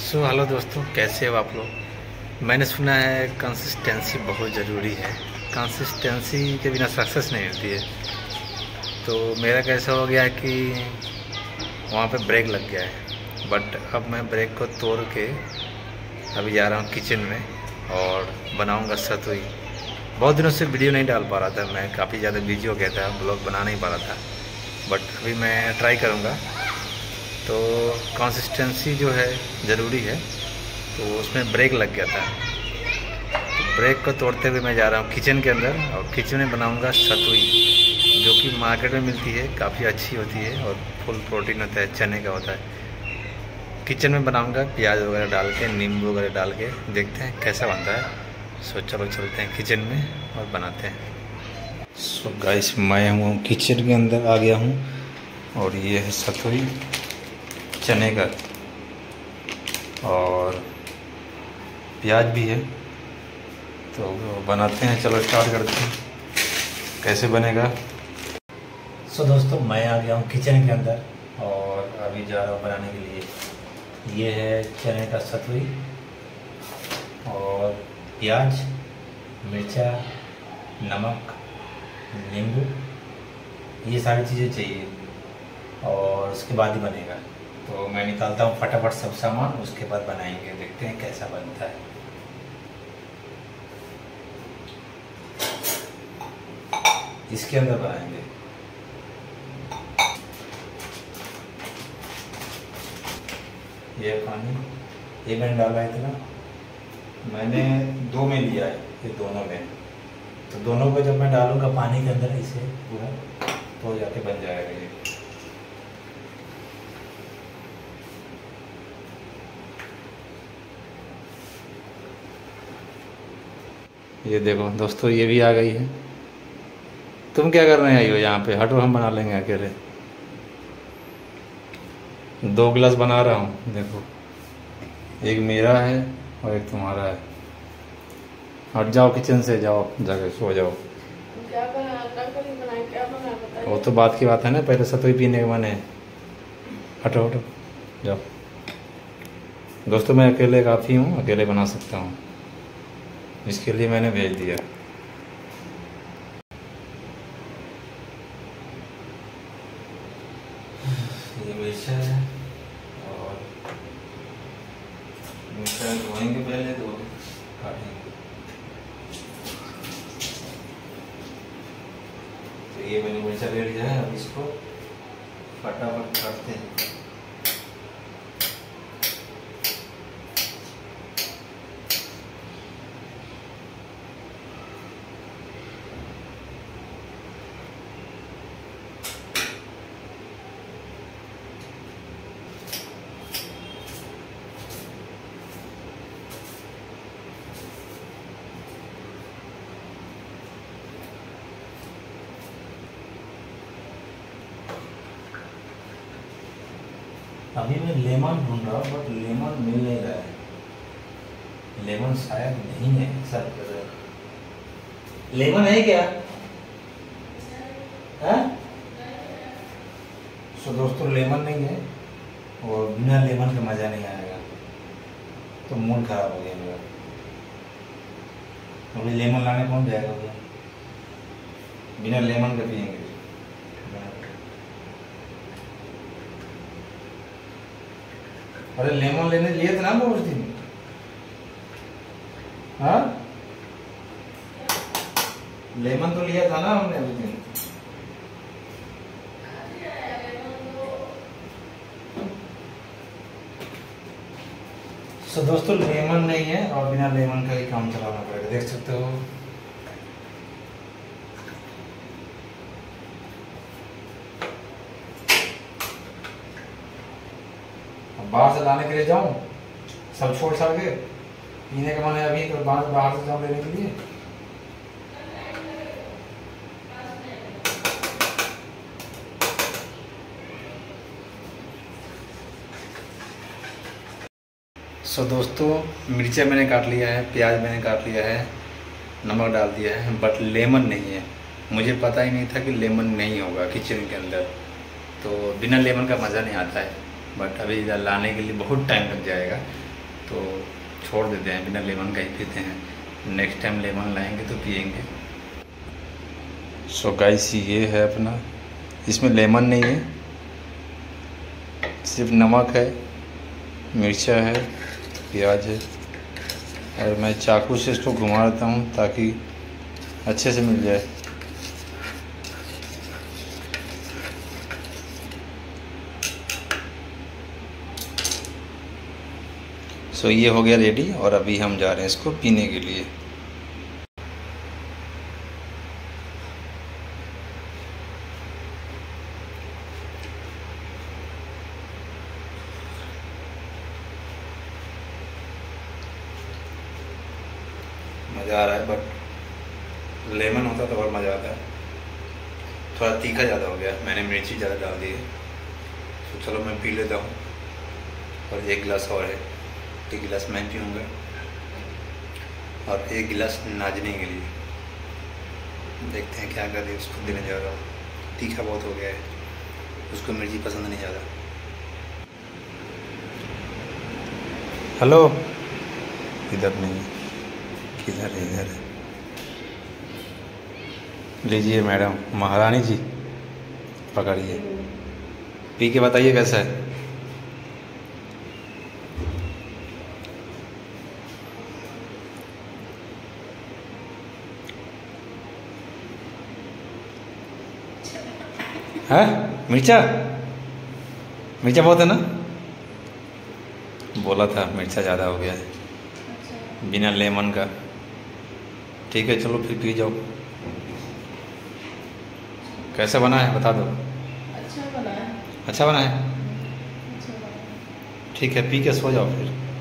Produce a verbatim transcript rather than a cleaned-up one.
So hello दोस्तों, कैसे हो आप लोग। मैंने सुना है कंसिस्टेंसी बहुत ज़रूरी है, कंसिस्टेंसी के बिना सक्सेस नहीं होती है। तो मेरा कैसा हो गया है कि वहाँ पे ब्रेक लग गया है, बट अब मैं ब्रेक को तोड़ के अभी जा रहा हूँ किचन में और बनाऊँगा सतुई। बहुत दिनों से वीडियो नहीं डाल पा रहा था, मैं काफ़ी ज़्यादा बिजी हो गया था, ब्लॉग बना नहीं पा रहा था, बट अभी मैं ट्राई करूँगा। तो कंसिस्टेंसी जो है ज़रूरी है, तो उसमें ब्रेक लग गया था। तो ब्रेक को तोड़ते हुए मैं जा रहा हूँ किचन के अंदर और किचन में बनाऊँगा सतुई, जो कि मार्केट में मिलती है, काफ़ी अच्छी होती है और फुल प्रोटीन होता है, चने का होता है। किचन में बनाऊँगा प्याज वगैरह डाल के, नींबू वगैरह डाल के, देखते हैं कैसा बनता है। सो चलो चलते हैं किचन में और बनाते हैं। सो गाइस, मैं हूँ किचन के अंदर आ गया हूँ और ये है सतुई चने का और प्याज भी है, तो बनाते हैं। चलो स्टार्ट करते हैं, कैसे बनेगा। सो so, दोस्तों, मैं आ गया हूँ किचन के अंदर और अभी जा रहा हूँ बनाने के लिए। ये है चने का सतुई और प्याज, मिर्चा, नमक, नींबू, ये सारी चीज़ें चाहिए और उसके बाद ही बनेगा। तो मैं निकालता हूँ फटाफट सब सामान, उसके बाद बनाएंगे, देखते हैं कैसा बनता है। इसके अंदर बनाएंगे। ये पानी ये मैंने डाला है इतना, मैंने दो में लिया है, ये दोनों में। तो दोनों को जब मैं डालूंगा पानी के अंदर इसे पूरा, तो जाके बन जाएगा ये। ये देखो दोस्तों, ये भी आ गई है। तुम क्या कर रहे आई हो यहाँ पे? हटो, हम बना लेंगे अकेले। दो गिलास बना रहा हूँ, देखो, एक मेरा है और एक तुम्हारा है। हट जाओ, किचन से जाओ, जाके सो जाओ। क्या बना, बना, क्या बना, वो तो बात की बात है ना, पहले सतुई पीने के मन है। हटो हटो जाओ। दोस्तों, मैं अकेले काफ़ी हूँ, अकेले बना सकता हूँ, इसके लिए मैंने भेज दिया। ये मिर्चा है और मिर्चा धोएंगे पहले, तो काटेंगे। तो ये मैंने मिर्चा ले लिया है, अब इसको फटाफट काटते हैं। अभी मैं लेमन ढूंढ रहा हूँ, बट लेमन मिल नहीं रहा है। लेमन शायद नहीं है सर। लेमन है क्या? है? सो दोस्तों, लेमन नहीं है और बिना लेमन का मज़ा नहीं आएगा, तो मूड खराब हो गया मेरा। अभी लेमन लाने कौन जाएगा भैया? बिना लेमन का पियेंगे। अरे लेमन लेने लिए थे ना वो उस दिन। हाँ, लेमन तो लिया था ना हमने उस दिन। सो दोस्तों, लेमन नहीं है और बिना लेमन का ही काम चलाना पड़ेगा, देख सकते हो। बाहर से लाने के लिए जाऊं, सब छोड़ छाड़ के, पीने का मन है अभी, तो बाहर बाहर से जाऊं लेने के लिए। सो so, दोस्तों, मिर्चा मैंने काट लिया है, प्याज मैंने काट लिया है, नमक डाल दिया है, बट लेमन नहीं है। मुझे पता ही नहीं था कि लेमन नहीं होगा किचन के अंदर, तो बिना लेमन का मज़ा नहीं आता है। बट अभी इधर लाने के लिए बहुत टाइम लग जाएगा, तो छोड़ देते हैं, बिना लेमन का ही पीते हैं। नेक्स्ट टाइम लेमन लाएंगे तो पियेंगे। सो गाइस ये है अपना, इसमें लेमन नहीं है, सिर्फ नमक है, मिर्चा है, प्याज है, और मैं चाकू से इसको घुमा देता हूँ ताकि अच्छे से मिल जाए। सो ये हो गया रेडी, और अभी हम जा रहे हैं इसको पीने के लिए। मज़ा आ रहा है, बट लेमन होता तो और मज़ा आता है। थोड़ा तीखा ज़्यादा हो गया, मैंने मिर्ची ज़्यादा डाल दी है। तो चलो मैं पी लेता हूँ, और एक गिलास और है, एक गिलास मैं पीऊँगा और एक गिलास नाजने के लिए। देखते हैं क्या कर रही है, उसको देने जा रहा हूँ। तीखा बहुत हो गया है, उसको मिर्ची पसंद नहीं ज़्यादा। हेलो, इधर नहीं, किधर है? इधर है। लीजिए मैडम, महारानी जी पकड़िए, पी के बताइए कैसा है। हाँ, मिर्चा मिर्चा बहुत है ना, बोला था मिर्चा ज़्यादा हो गया है। अच्छा। बिना लेमन का। ठीक है चलो फिर पी जाओ। कैसा बना है बता दो। अच्छा बना है। अच्छा बना है, अच्छा बना है। ठीक है पी के सो जाओ फिर।